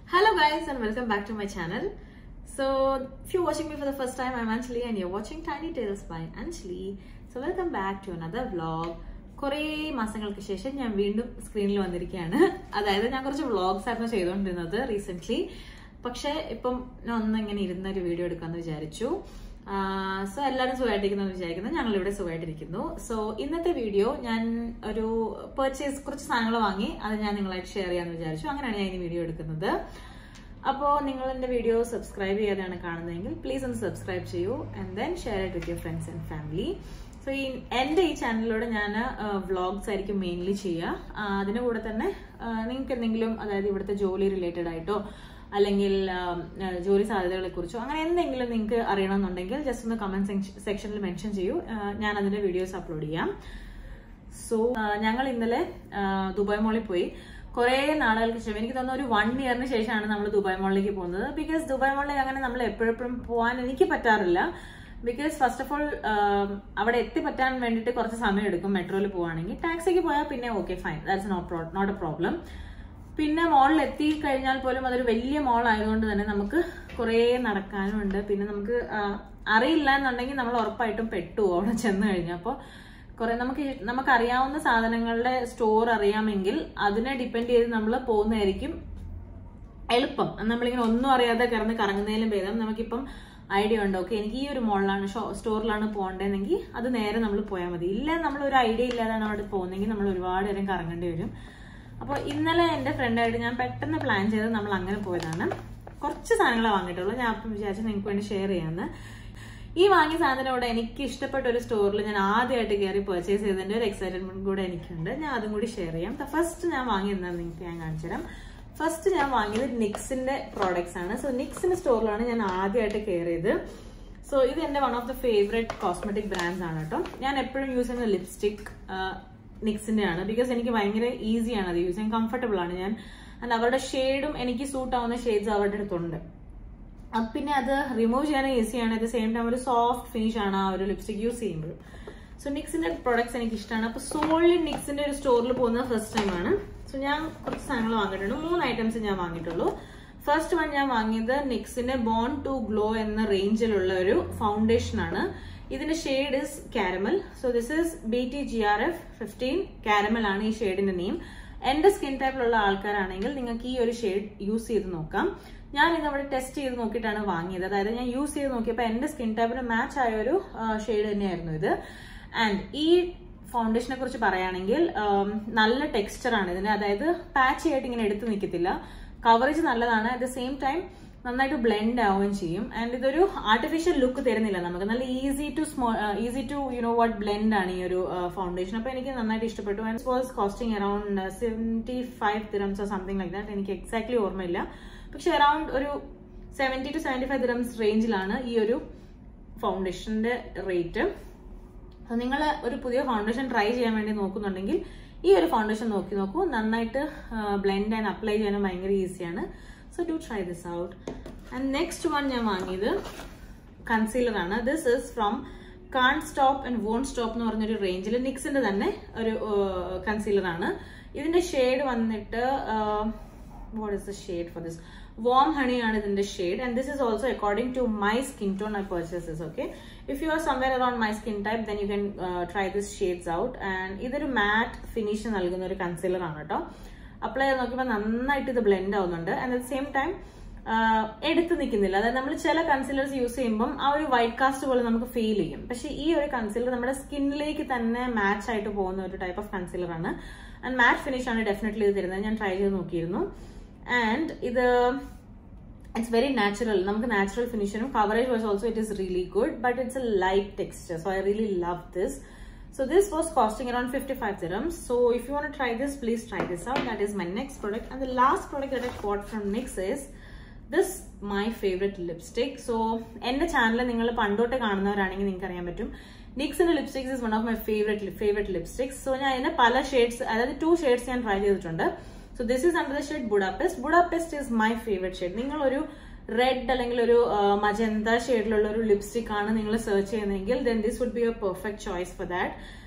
Hello guys and welcome back to my channel. So if you're watching me for the first time, I'm Anjali and you're watching Tiny Tales by Anjali. So welcome back to another vlog. കുറേ മാസങ്ങൾക്ക് ശേഷം ഞാൻ വീണ്ടും സ്ക്രീനിൽ വന്നിരിക്കുകയാണ്. അതായത് ഞാൻ കുറച്ച് വ്ളോഗ്സ് ആയിരുന്നു ചെയ്തുകൊണ്ടിരുന്നത് റീസെന്റ്. പക്ഷെ ഇപ്പം ഞാൻ ഒന്നിങ്ങനെ ഇരുന്നൊരു വീഡിയോ എടുക്കാമെന്ന് വിചാരിച്ചു. സോ എല്ലാവരും സുഖമായിട്ടിരിക്കുന്നു വിചാരിക്കുന്നു. ഞങ്ങൾ ഇവിടെ സുഖമായിട്ടിരിക്കുന്നു. സോ ഇന്നത്തെ വീഡിയോ ഞാൻ ഒരു കുറച്ച് സാധനങ്ങൾ വാങ്ങി അത് ഞാൻ നിങ്ങളായിട്ട് ഷെയർ ചെയ്യാമെന്ന് വിചാരിച്ചു. അങ്ങനെയാണ് ഞാൻ ഈ വീഡിയോ എടുക്കുന്നത്. അപ്പോൾ നിങ്ങൾ എന്റെ വീഡിയോ സബ്സ്ക്രൈബ് ചെയ്യാതെയാണ് കാണുന്നതെങ്കിൽ പ്ലീസ് ഒന്ന് സബ്സ്ക്രൈബ് ചെയ്യൂ and then share it with your friends and family. So എന്റെ ഈ ചാനലിലൂടെ ഞാൻ വ്ളോഗ്സ് ആയിരിക്കും മെയിൻലി ചെയ്യുക. അതിന്റെ കൂടെ തന്നെ നിങ്ങൾക്ക് എന്തെങ്കിലും, അതായത് ഇവിടുത്തെ ജോലി റിലേറ്റഡ് ആയിട്ടോ അല്ലെങ്കിൽ ജോലി സാധ്യതകളെ കുറിച്ചോ അങ്ങനെ എന്തെങ്കിലും നിങ്ങൾക്ക് അറിയണമെന്നുണ്ടെങ്കിൽ ജസ്റ്റ് ഒന്ന് കമന്റ് സെക്ഷനിൽ മെൻഷൻ ചെയ്യൂ. ഞാൻ അതിന്റെ വീഡിയോസ് അപ്ലോഡ് ചെയ്യാം. സോ ഞങ്ങൾ ഇന്നലെ ദുബായ് മോളിൽ പോയി. കുറെ നാളുകൾക്ക് ശേഷം, എനിക്ക് തോന്നുന്നു ഒരു 1 ഇയറിന് ശേഷമാണ് നമ്മൾ ദുബായ് മോളിലേക്ക് പോകുന്നത്. ബിക്കോസ് ദുബായ് മോളിലേക്ക് അങ്ങനെ നമ്മൾ എപ്പോഴെപ്പോഴും പോകാൻ എനിക്ക് പറ്റാറില്ല. ബിക്കോസ് ഫസ്റ്റ് ഓഫ് ഓൾ അവിടെ എത്തിപ്പറ്റാൻ വേണ്ടിയിട്ട് കുറച്ച് സമയം എടുക്കും മെട്രോയിൽ പോവാണെങ്കിൽ. ടാക്സിക്ക് പോയാൽ പിന്നെ okay fine, that's not a problem. പിന്നെ മോളിൽ എത്തി കഴിഞ്ഞാൽ പോലും അതൊരു വലിയ മോൾ ആയതുകൊണ്ട് തന്നെ നമുക്ക് കുറേ നടക്കാനും ഉണ്ട്. പിന്നെ നമുക്ക് അറിയില്ല എന്നുണ്ടെങ്കിൽ നമ്മൾ ഉറപ്പായിട്ടും പെട്ടുപോകും അവിടെ ചെന്ന് കഴിഞ്ഞാൽ. അപ്പോൾ കുറെ നമുക്ക് അറിയാവുന്ന സാധനങ്ങളുടെ സ്റ്റോർ അറിയാമെങ്കിൽ അതിനെ ഡിപ്പെൻഡ് ചെയ്ത് നമ്മൾ പോകുന്നതായിരിക്കും എളുപ്പം. നമ്മളിങ്ങനെ ഒന്നും അറിയാതെ കറങ്ങുന്നതിലും ഭേദം നമുക്കിപ്പം ഐഡിയ ഉണ്ട്, ഓക്കെ എനിക്ക് ഈ ഒരു മോളിലാണ് സ്റ്റോറിലാണ് പോകേണ്ടതെങ്കിൽ അത് നേരെ നമ്മൾ പോയാൽ മതി. ഇല്ല നമ്മൾ ഒരു ഐഡിയ ഇല്ലാതാണ് അവിടെ പോകുന്നതെങ്കിൽ നമ്മൾ ഒരുപാട് നേരം കറങ്ങേണ്ടി വരും. അപ്പോൾ ഇന്നലെ എന്റെ ഫ്രണ്ടായിട്ട് ഞാൻ പെട്ടെന്ന് പ്ലാൻ ചെയ്ത് നമ്മൾ അങ്ങനെ പോയതാണ്. കുറച്ച് സാധനങ്ങളെ വാങ്ങിയിട്ടുള്ളൂ. ഞാൻ അപ്പം വിചാരിച്ചു നിങ്ങൾക്ക് വേണ്ടി ഷെയർ ചെയ്യാമെന്ന്. ഈ വാങ്ങിയ സാധനത്തോടെ എനിക്ക് ഇഷ്ടപ്പെട്ട ഒരു സ്റ്റോറിൽ ഞാൻ ആദ്യമായിട്ട് കയറി പർച്ചേസ് ചെയ്തതിന്റെ ഒരു എക്സൈറ്റ്മെന്റ് കൂടെ എനിക്കുണ്ട്. ഞാൻ അതും കൂടി ഷെയർ ചെയ്യാം. ഫസ്റ്റ് ഞാൻ വാങ്ങിയതെന്ന് നിങ്ങൾക്ക് ഞാൻ കാണിച്ചു തരാം. ഫസ്റ്റ് ഞാൻ വാങ്ങിയത് നിക്സിന്റെ പ്രോഡക്ട്സ് ആണ്. സോ നിക്സിന്റെ സ്റ്റോറിലാണ് ഞാൻ ആദ്യമായിട്ട് കയറിയത്. സോ ഇത് എന്റെ one of the favourite cosmetic brands ആണ് കേട്ടോ. ഞാൻ എപ്പോഴും യൂസ് ചെയ്യുന്ന ലിപ്സ്റ്റിക് നിക്സിന്റെ ആണ്. ബിക്കോസ് എനിക്ക് ഭയങ്കര ഈസിയാണ് അത് യൂസ് ചെയ്യാൻ, കംഫർട്ടബിൾ ആണ് ഞാൻ. ആൻഡ് അവരുടെ ഷെയ്ഡും എനിക്ക് സൂട്ട് ആവുന്ന ഷെയ്ഡ്സ് അവരുടെ അടുത്തുണ്ട്. പിന്നെ അത് റിമൂവ് ചെയ്യാൻ ഈസിയാണ്. അറ്റ് ദ സെയിം ടൈം ഒരു സോഫ്റ്റ് ഫിനിഷ് ആണ് ആ ഒരു ലിപ്സ്റ്റിക് യൂസ് ചെയ്യുമ്പോൾ. സോ നിക്സിന്റെ പ്രൊഡക്ട്സ് എനിക്ക് ഇഷ്ടമാണ്. അപ്പൊ സോൾലി നിക്സിന്റെ ഒരു സ്റ്റോറിൽ പോകുന്നത് ഫസ്റ്റ് ടൈം ആണ്. സോ ഞാൻ കുറച്ച് സാധനങ്ങൾ വാങ്ങിയിട്ടുണ്ട്. 3 ഐറ്റംസ് ഞാൻ വാങ്ങിയിട്ടുള്ളൂ. ഫസ്റ്റ് വൺ ഞാൻ വാങ്ങിയത് നിക്സിന്റെ ബോൺ ടു ഗ്ലോ എന്ന റേഞ്ചിലുള്ള ഒരു ഫൗണ്ടേഷൻ ആണ്. ഇതിന്റെ shade is caramel. So this is BTGRF 15 caramel ആണ് ഈ ഷെയ്ഡിന്റെ നെയിം. എന്റെ സ്കിൻ ടൈപ്പിലുള്ള ആൾക്കാരാണെങ്കിൽ നിങ്ങൾക്ക് ഈ ഒരു ഷെയ്ഡ് യൂസ് ചെയ്ത് നോക്കാം. ഞാൻ ഇത് അവിടെ ടെസ്റ്റ് ചെയ്ത് നോക്കിയിട്ടാണ് വാങ്ങിയത്. അതായത് ഞാൻ യൂസ് ചെയ്ത് നോക്കിയപ്പോൾ എന്റെ സ്കിൻ ടൈപ്പിന് മാച്ച് ആയ ഒരു ഷെയ്ഡ് തന്നെയായിരുന്നു ഇത്. ആൻഡ് ഈ ഫൗണ്ടേഷനെ കുറിച്ച് പറയുകയാണെങ്കിൽ നല്ല ടെക്സ്ചർ ആണ് ഇതിന്. അതായത് പാച്ച് ആയിട്ട് ഇങ്ങനെ എടുത്ത് നിൽക്കത്തില്ല. കവറേജ് നല്ലതാണ്. അറ്റ് ദ സെയിം ടൈം നന്നായിട്ട് ബ്ലെൻഡ് ആവുകയും ചെയ്യും. ആൻഡ് ഇതൊരു ആർട്ടിഫിഷ്യൽ ലുക്ക് തരുന്നില്ല നമുക്ക്. നല്ല ഈസി ടു വാട്ട് ബ്ലെൻഡ് ആണ് ഈ ഒരു ഫൗണ്ടേഷൻ. അപ്പൊ എനിക്ക് നന്നായിട്ട് ഇഷ്ടപ്പെട്ടു. And it was costing around 75 dirhams or something like that. എനിക്ക് എക്സാക്ട്ലി ഓർമ്മയില്ല. പക്ഷെ അറൌണ്ട് ഒരു 70 to 75 dirhams റേഞ്ചിലാണ് ഈ ഒരു ഫൗണ്ടേഷന്റെ റേറ്റ്. നിങ്ങൾ ഒരു പുതിയ ഫൗണ്ടേഷൻ ട്രൈ ചെയ്യാൻ വേണ്ടി നോക്കുന്നുണ്ടെങ്കിൽ ഈ ഒരു ഫൗണ്ടേഷൻ നോക്കൂ. നന്നായിട്ട് ബ്ലെൻഡ് ആൻഡ് അപ്ലൈ ചെയ്യാനും ഭയങ്കര ഈസിയാണ്. So do try this out. And next one ഞാൻ വാങ്ങിയത് കൺസീലർ ആണ്. This is from can't stop and won't stop എന്ന് പറഞ്ഞൊരു റേഞ്ചിൽ നിക്സിന്റെ തന്നെ ഒരു കൺസീലർ ആണ്. ഇതിന്റെ ഷെയ്ഡ് വന്നിട്ട് what is the shade for this? Warm honey ആണ് ഇതിന്റെ shade. And this is also according to my skin tone I purchase this. Okay, if you are somewhere around my skin type then you can try this shades out. And ഇതൊരു matte finish നൽകുന്ന ഒരു concealer ആണ് കേട്ടോ. Apply ചെയ്ത് നോക്കിയപ്പോൾ നന്നായിട്ട് ഇത് blend ആവുന്നുണ്ട്. And at the same time എടുത്ത് നിൽക്കുന്നില്ല. അതായത് നമ്മൾ ചില കൺസീലേഴ്സ് യൂസ് ചെയ്യുമ്പോൾ ആ ഒരു വൈറ്റ് കാസ്റ്റ് പോലെ നമുക്ക് ഫീൽ ചെയ്യും. പക്ഷെ ഈ ഒരു കൺസീലർ നമ്മുടെ സ്കിന്നിലേക്ക് തന്നെ മാച്ച് ആയിട്ട് പോകുന്ന ഒരു ടൈപ്പ് ഓഫ് കൺസീലർ ആണ്. ആൻഡ് മാറ്റ് ഫിനിഷ് ആണ് ഡെഫിനറ്റ്ലി ഇത് തരുന്നത്. ഞാൻ ട്രൈ ചെയ്ത് നോക്കിയിരുന്നു. ആൻഡ് ഇത് ഇറ്റ്സ് വെരി നാച്ചുറൽ. നമുക്ക് നാച്ചുറൽ ഫിനിഷനും coverage was also it is really good. But it's a light texture. So I really love this. So this was costing around 55 dirhams. So if you want to try this, please try this out. That is my next product. And the last product that I bought from NYX is this my favorite lipstick. So എന്റെ channel നിങ്ങൾ പണ്ടോട്ട് കാണുന്നവരാണെങ്കിൽ നിങ്ങൾക്ക് അറിയാൻ പറ്റും. NYXന്റെ lipsticks is one of my favorite lipsticks. So ഞാൻ ഇതിന്റെ പല ഷെയ്ഡ്സ്, അതായത് 2 ഷെയ്ഡ്സ് ഞാൻ ട്രൈ ചെയ്തിട്ടുണ്ട്. So this is under the shade Budapest. Budapest is my favorite shade. നിങ്ങൾ ഒരു റെഡ് അല്ലെങ്കിൽ ഒരു മജന്ത ഷെയ്ഡിലുള്ള ഒരു ലിപ്സ്റ്റിക് ആണ് നിങ്ങൾ സെർച്ച് ചെയ്യുന്നതെങ്കിൽ then this would be a perfect choice for that.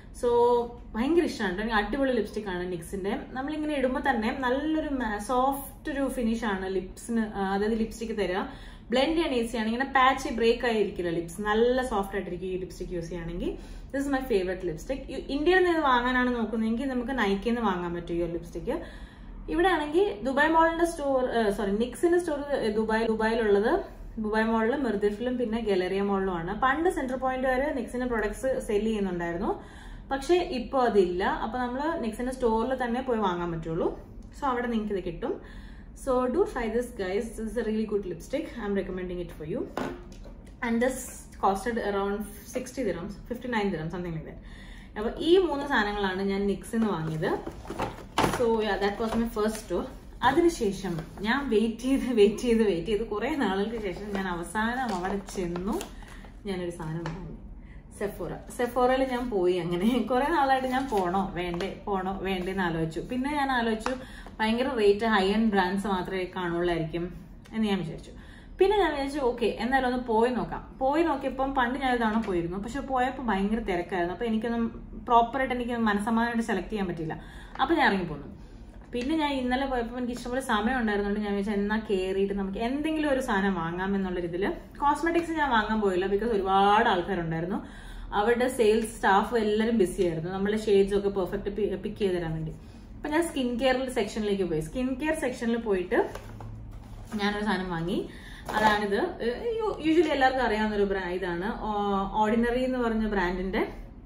So ഭയങ്കര ഇഷ്ടമാണ് കേട്ടോ. അടിപൊളി ലിപ്സ്റ്റിക് ആണ് നിക്സിന്റെ. നമ്മളിങ്ങനെ ഇടുമ്പോൾ തന്നെ നല്ലൊരു സോഫ്റ്റ് ഒരു ഫിനിഷ് ആണ് ലിപ്സിന്, അതായത് ലിപ്സ്റ്റിക് തരിക. ബ്ലെൻഡ് ചെയ്യാൻ ഈസിയാണ്. ഇങ്ങനെ പാച്ച് ബ്രേക്ക് ആയിരിക്കില്ല ലിപ്സ്, നല്ല സോഫ്റ്റ് ആയിട്ടിരിക്കും ഈ ലിപ്സ്റ്റിക് യൂസ് ചെയ്യുകയാണെങ്കിൽ. This is my favourite lipstick. ഇന്ത്യയിൽ നിന്ന് വാങ്ങാനാണ് നോക്കുന്നതെങ്കിൽ നമുക്ക് നൈക്കിൽ നിന്ന് വാങ്ങാൻ പറ്റും ഈ ഒരു ലിപ്സ്റ്റിക്. ഇവിടെ ആണെങ്കിൽ ദുബായ് മോളിന്റെ സ്റ്റോർ, നിക്സിന്റെ സ്റ്റോർ ദുബായിലുള്ളത് ദുബായ് മോളിലും മിർദിഫിലും പിന്നെ ഗാലറിയ മോളിലും ആണ്. പണ്ട് സെൻട്രൽ പോയിന്റ് വരെ നിക്സിന്റെ പ്രൊഡക്ട്സ് സെല് ചെയ്യുന്നുണ്ടായിരുന്നു, പക്ഷെ ഇപ്പൊ അതില്ല. അപ്പൊ നമ്മള് നിക്സിന്റെ സ്റ്റോറിൽ തന്നെ പോയി വാങ്ങാൻ പറ്റുള്ളൂ. സോ അവിടെ നിങ്ങൾക്ക് ഇത് കിട്ടും. So do try this guys, this is a really good lipstick. I'm recommending it for you. And this costed around 60 dirhams, 59 dirhams, something like that. അപ്പോൾ ഈ 3 സാധനങ്ങളാണ് ഞാൻ നിക്സിന്ന് വാങ്ങിയത്. So that was my first store. അതിനുശേഷം ഞാൻ wait ചെയ്ത് കുറെ നാളുകൾക്ക് ശേഷം ഞാൻ അവസാനം അവിടെ ചെന്നു. ഞാനൊരു സാധനം വാങ്ങി, സെഫോറയിൽ ഞാൻ പോയി. അങ്ങനെ കുറെ നാളായിട്ട് ഞാൻ പോണോ വേണ്ടേന്ന് ആലോചിച്ചു. പിന്നെ ഞാൻ ആലോചിച്ചു ഭയങ്കര റേറ്റ് ഹൈ എൻഡ് ബ്രാൻഡ്സ് മാത്രമേ കാണുള്ളായിരിക്കും എന്ന് ഞാൻ വിചാരിച്ചു. പിന്നെ ഞാൻ വിചാരിച്ചു ഓക്കെ എന്നാലും ഒന്ന് പോയി നോക്കാം. പോയി നോക്കിയപ്പം പണ്ട് ഞാൻ ഒരു തവണ പോയിരുന്നു, പക്ഷെ പോയപ്പോൾ ഭയങ്കര തിരക്കായിരുന്നു. അപ്പൊ എനിക്കൊന്നും പ്രോപ്പറായിട്ട് എനിക്ക് മനസ്സമാനമായിട്ട് സെലക്ട് ചെയ്യാൻ പറ്റില്ല. അപ്പൊ ഞാൻ ഇറങ്ങിപ്പോന്നു. പിന്നെ ഞാൻ ഇന്നലെ പോയപ്പോൾ എനിക്ക് ഇഷ്ടംപോലെ സമയം ഉണ്ടായിരുന്നുകൊണ്ട് ഞാൻ വിചാരിച്ചു എന്നാ കയറിയിട്ട് നമുക്ക് എന്തെങ്കിലും ഒരു സാധനം വാങ്ങാം എന്നുള്ള ഇതിൽ. കോസ്മെറ്റിക്സ് ഞാൻ വാങ്ങാൻ പോയില്ല, ബിക്കോസ് ഒരുപാട് ആൾക്കാരുണ്ടായിരുന്നു. അവരുടെ സെയിൽസ് സ്റ്റാഫ് എല്ലാവരും ബിസി ആയിരുന്നു, നമ്മുടെ ഷെയ്ഡ്സ് ഒക്കെ പെർഫെക്റ്റ് പിക്ക് ചെയ്ത് തരാൻ വേണ്ടി. അപ്പൊ ഞാൻ സ്കിൻ കെയർ സെക്ഷനിലേക്ക് പോയി. സ്കിൻ കെയർ സെക്ഷനിൽ പോയിട്ട് ഞാനൊരു സാധനം വാങ്ങി. അതാണിത്. യൂഷ്വലി എല്ലാവർക്കും അറിയാവുന്ന ഒരു ഇതാണ് ഓർഡിനറി എന്ന് പറഞ്ഞ ബ്രാൻഡിന്റെ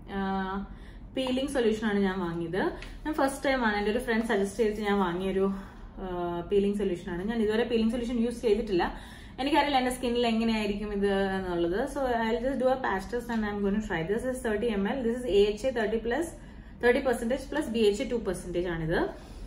പീലിംഗ് സൊല്യൂഷൻ ആണ് ഞാൻ വാങ്ങിയത്. ഞാൻ ഫസ്റ്റ് ടൈം ആണ്, എന്റെ ഒരു ഫ്രണ്ട് സജസ്റ്റ് ചെയ്തിട്ട് ഞാൻ വാങ്ങിയൊരു പീലിംഗ് സൊല്യൂഷൻ ആണ്. ഞാൻ ഇതുവരെ പീലിംഗ് സൊല്യൂഷൻ യൂസ് ചെയ്തിട്ടില്ല. എനിക്കറിയില്ല എന്റെ സ്കിന്നിൽ എങ്ങനെയായിരിക്കും ഇത് എന്നുള്ളത്. So I will just do a patch test and I'm going to try. This is 30 ml. This is AHA 30% plus BHA 2% ആണിത്.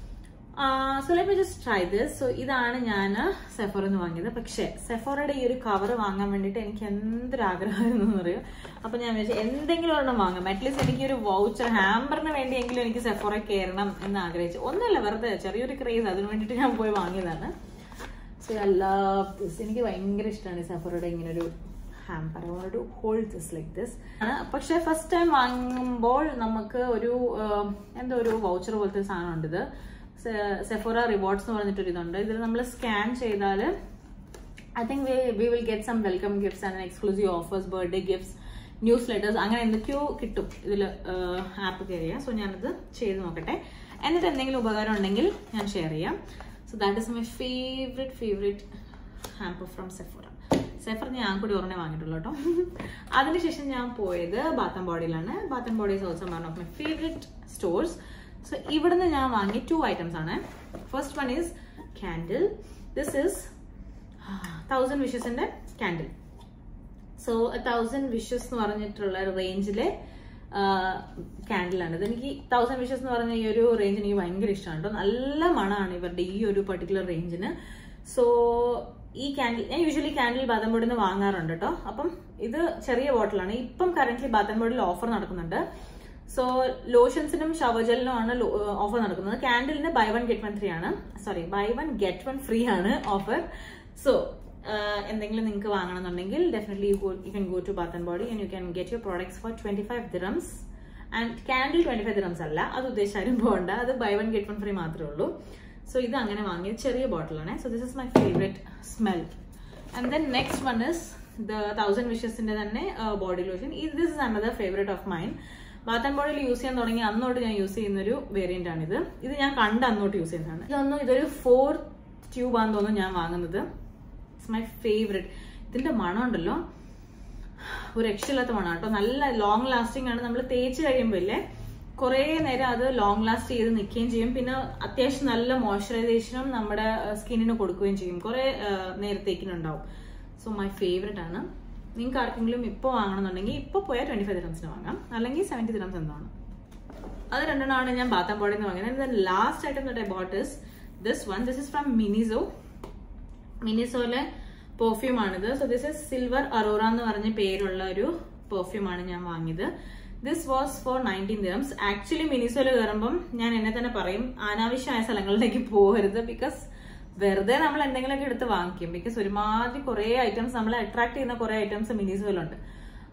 So let me just try this. So ഇതാണ് ഞാൻ സെഫോറന്ന് വാങ്ങിയത്. പക്ഷെ സെഫോറയുടെ ഈ ഒരു കവർ വാങ്ങാൻ വേണ്ടിയിട്ട് എനിക്ക് എന്തൊരു ആഗ്രഹമായിരുന്നു അറിയാം. അപ്പൊ ഞാൻ വിചാരിച്ചു എന്തെങ്കിലും ഒരെണ്ണം വാങ്ങാം. അറ്റ്ലീസ്റ്റ് എനിക്ക് ഒരു വൗച്ചർ ഹാമ്പറിന് വേണ്ടിയെങ്കിലും എനിക്ക് സെഫോറ കയറണം എന്ന് ആഗ്രഹിച്ചു. ഒന്നുമല്ല, വെറുതെ ചെറിയൊരു ക്രേസ്, അതിന് വേണ്ടിയിട്ട് ഞാൻ പോയി വാങ്ങിയതാണ്. So I love this. എനിക്ക് ഭയങ്കര ഇഷ്ടമാണ് സെഫോറയുടെ ഇങ്ങനെ ഒരു hamper. I want to hold this like this. പക്ഷെ ഫസ്റ്റ് ടൈം വാങ്ങുമ്പോൾ നമുക്ക് ഒരു എന്തോ ഒരു വൗച്ചർ പോലത്തെ സാധനം ഉണ്ട്. ഇത് സെഫോറ റിവാർഡ്സ് എന്ന് പറഞ്ഞിട്ടൊരു ഇതുണ്ട്. ഇതിൽ നമ്മൾ സ്കാൻ ചെയ്താൽ I think we will get some welcome gifts and exclusive offers, birthday gifts, newsletters, അങ്ങനെ എന്തൊക്കെയോ കിട്ടും ഇതിൽ ആപ്പ് കയറിയാൽ. സോ ഞാനത് ചെയ്ത് നോക്കട്ടെ. എന്നിട്ട് എന്തെങ്കിലും ഉപകാരം ഉണ്ടെങ്കിൽ ഞാൻ ഷെയർ ചെയ്യാം. So that is my favourite hamper from Sephora. Sephora ഞാൻ കൂടി ഒരെണ്ണേ വാങ്ങിയിട്ടുള്ളൂ കേട്ടോ. അതിനുശേഷം ഞാൻ പോയത് ബാത്ത് ആൻഡ് ബോഡിയിലാണ്. Bath and body is also one of my favourite stores. So ഇവിടുന്ന് ഞാൻ വാങ്ങിയ 2 items ആണ്. First one is candle. This is 1000 വിഷസിന്റെ കാൻഡിൽ. സോ 1000 വിഷസ് എന്ന് പറഞ്ഞിട്ടുള്ള റേഞ്ചിലെ കാൻഡിലാണ്. ഇത് എനിക്ക് 1000 വിഷസ് എന്ന് പറഞ്ഞ ഈ ഒരു റേഞ്ച് എനിക്ക് ഭയങ്കര ഇഷ്ടമാണ് കേട്ടോ. നല്ല മണമാണ് ഇവരുടെ ഈ ഒരു പെർട്ടിക്കുലർ റേഞ്ചിന്. സോ ഈ കാൻഡിൽ ഞാൻ യൂഷ്വലി കാൻഡിൽ ബാത്ത് ആൻഡ് ബോഡിയിൽ നിന്ന് വാങ്ങാറുണ്ട് കേട്ടോ. അപ്പം ഇത് ചെറിയ ബോട്ടിലാണ്. ഇപ്പം കറന്റ് ബാത്ത് ആൻഡ് ബോഡിയിൽ ഓഫർ നടക്കുന്നുണ്ട്. സോ ലോഷൻസിനും ഷവർ ജെലിനും ആണ് ഓഫർ നടക്കുന്നത്. കാൻഡിലിന് buy one get one free ആണ് ഓഫർ. സോ എന്തെങ്കിലും നിങ്ങൾക്ക് വാങ്ങണമെന്നുണ്ടെങ്കിൽ definitely you can go to bath and body and you can get your products for 25 dirhams. And candle 25 dirhams അല്ല, അത് ഉദ്ദേശിച്ചാലും പോകണ്ട. അത് buy one get one free മാത്രമേ ഉള്ളൂ. സോ ഇത് അങ്ങനെ വാങ്ങിയത് ചെറിയ ബോട്ടിലാണ്. So this is my favourite smell. And then next one is the 1000 വിഷസിന്റെ തന്നെ body lotion. This is another favourite of mine. Bath and ബോഡിയിൽ യൂസ് ചെയ്യാൻ തുടങ്ങി അന്നോട്ട് ഞാൻ യൂസ് ചെയ്യുന്ന ഒരു വേരിയന്റ് ആണ് ഇത്. ഇത് ഞാൻ കണ്ട് അന്നോട്ട് യൂസ് ചെയ്യുന്നതാണ്. ഇതൊരു 4th ട്യൂബ് ആണെന്ന് തോന്നുന്നു ഞാൻ വാങ്ങുന്നത്. It's my favourite. ഇതിന്റെ മണം ഉണ്ടല്ലോ, ഒരു രക്ഷയില്ലാത്ത മണം കേട്ടോ. നല്ല ലോങ് ലാസ്റ്റിംഗ് ആണ്. നമ്മൾ തേച്ച് കഴിയുമ്പോൾ ഇല്ലേ കുറെ നേരം അത് ലോങ് ലാസ്റ്റ് ചെയ്ത് നിൽക്കുകയും ചെയ്യും. പിന്നെ അത്യാവശ്യം നല്ല മോയ്സ്ചറൈസേഷനും നമ്മുടെ സ്കിന്നിന് കൊടുക്കുകയും ചെയ്യും. കുറെ നേരത്തേക്കിനുണ്ടാവും. സോ മൈ ഫേവറേറ്റ് ആണ്. നിങ്ങൾക്ക് ആർക്കെങ്കിലും ഇപ്പോൾ വാങ്ങണമെന്നുണ്ടെങ്കിൽ ഇപ്പോൾ പോയാൽ 25 dirhams വാങ്ങാം, അല്ലെങ്കിൽ 70 dirhams എന്താണ്. അത് രണ്ടെണ്ണമാണ് ഞാൻ ബാത്ത് ആൻഡ് ബോഡിയിൽ നിന്ന് വാങ്ങിയത്. And last item that I bought is this one. This is from Miniso. മിനിസോയിലെ പെർഫ്യൂം ആണിത്. So this is silver Aurora എന്ന് പറഞ്ഞ പേരുള്ള ഒരു പെർഫ്യൂം ആണ് ഞാൻ വാങ്ങിയത്. This was for 19 dirhams. Actually മിനിസോയിൽ കയറുമ്പം ഞാൻ എന്നെ തന്നെ പറയും അനാവശ്യമായ സ്ഥലങ്ങളിലേക്ക് പോകരുത്. ബിക്കോസ് വെറുതെ നമ്മൾ എന്തെങ്കിലുമൊക്കെ എടുത്ത് വാങ്ങിക്കും. ബിക്കോസ് ഒരുമാതിരി കുറെ ഐറ്റംസ് നമ്മളെ അട്രാക്ട് ചെയ്യുന്ന കുറെ ഐറ്റംസ് മിനിസോയിലുണ്ട്.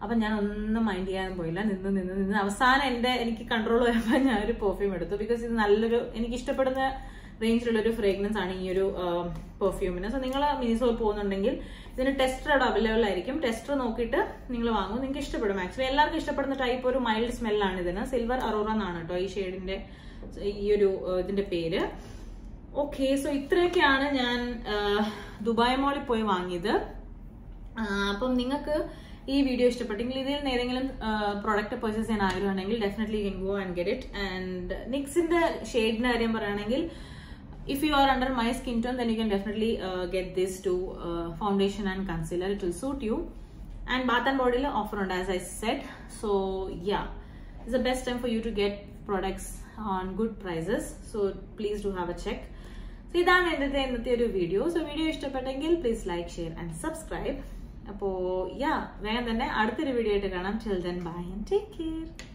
അപ്പം ഞാൻ ഒന്നും മൈൻഡ് ചെയ്യാൻ പോയില്ല. നിന്ന് അവസാനം എനിക്ക് കൺട്രോൾ ചെയ്യുമ്പോൾ ഞാൻ ഒരു പെർഫ്യൂം എടുത്തു. ബിക്കോസ് ഇത് നല്ലൊരു എനിക്ക് ഇഷ്ടപ്പെടുന്ന റേഞ്ചിലുള്ളൊരു ഫ്രേഗ്രൻസ് ആണ് ഈ ഒരു പെർഫ്യൂമിന്. സോ നിങ്ങൾ മിനിസോയിൽ പോകുന്നുണ്ടെങ്കിൽ ഇതിന് ടെസ്റ്റർ അവിടെ അവൈലബിൾ ആയിരിക്കും. ടെസ്റ്റർ നോക്കിയിട്ട് നിങ്ങൾ വാങ്ങും, നിങ്ങൾക്ക് ഇഷ്ടപ്പെടും. ആക്ച്വലി എല്ലാവർക്കും ഇഷ്ടപ്പെടുന്ന ടൈപ്പ് ഒരു മൈൽഡ് സ്മെല്ലാണ് ഇതിന്. സിൽവർ അറോറ എന്നാണ് കേട്ടോ ഈ ഷെയ്ഡിന്റെ ഈ ഒരു ഇതിന്റെ പേര്. ഓക്കെ, സോ ഇത്രയൊക്കെയാണ് ഞാൻ ദുബായ് മോളിൽ പോയി വാങ്ങിയത്. അപ്പം നിങ്ങൾക്ക് ഈ വീഡിയോ ഇഷ്ടപ്പെട്ടെങ്കിൽ ഇതിൽ നിന്ന് ഏതെങ്കിലും പ്രോഡക്റ്റ് പർച്ചേസ് ചെയ്യാൻ ആഗ്രഹമുണ്ടെങ്കിൽ definitely you can go and get it. And നിക്സിന്റെ ഷെയ്ഡിന്റെ കാര്യം പറയുകയാണെങ്കിൽ if you are under my skin tone, then you can definitely get this to foundation and concealer. It will suit you. And Bath and Body offer on, as I said. So yeah, it's the best time for you to get products on good prices. So please do have a check. So ഇതാണ് എൻ്റെ ഒരു video. So video ഇഷ്ടപ്പെട്ടെങ്കിൽ please like, share and subscribe. അപ്പോൾ വേഗം തന്നെ അടുത്തൊരു video ആയിട്ട് കാണാം. Till then, bye and take care.